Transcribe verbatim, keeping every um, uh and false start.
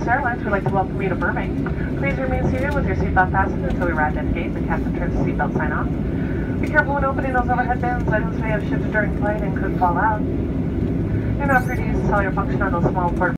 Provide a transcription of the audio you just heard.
Airlines, we'd like to welcome you to Burbank. Please remain seated with your seatbelt fastened until we arrive at the gate. The captain turns the seatbelt sign off. Be careful when opening those overhead bins. Items may have shifted during flight and could fall out. You're not free to use the cellular function on those small port